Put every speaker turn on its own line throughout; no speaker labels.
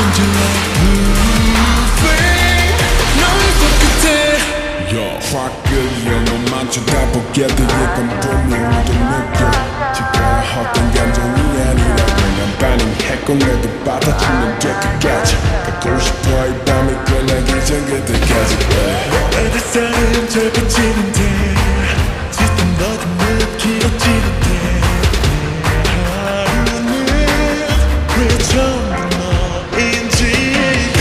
확 끌려 너만 쳐다보게 돼 이건 분명히도 느껴 지가 헛된 감정이 아니라고 난 반응했고 내도 받아주면 될 끝까지 갖고 싶어 이 밤이 끝나기 전 그때까지
햇살은 잘 비치는데 짙은 어둠은 길어지는데 하루는 왜 전부 너인지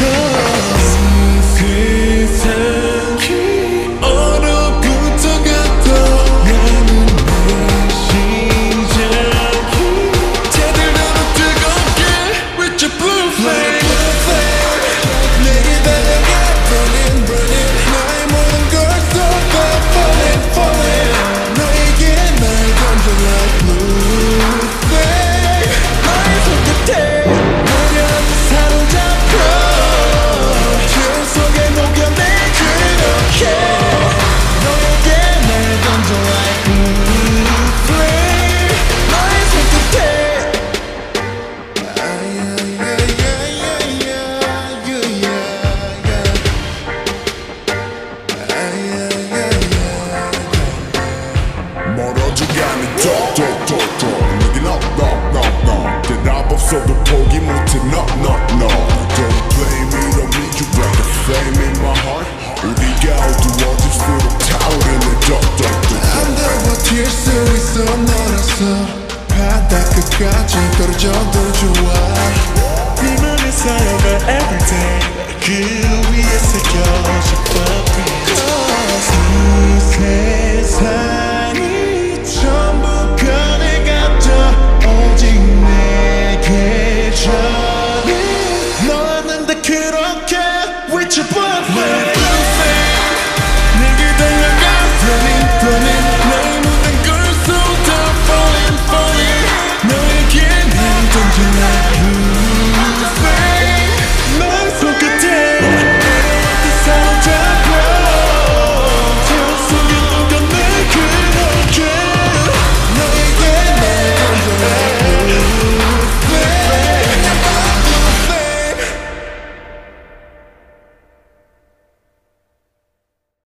없어도 포기 못해 no Don't blame me, don't need you like a flame in my heart 우리가 어두워질수록 타오르는 안
버틸 수 있어 너라서 바다 끝까지 떨어져도 좋아 네 맘에 쌓여가 everyday 그 위에 새겨질 법이 Cause 이 세상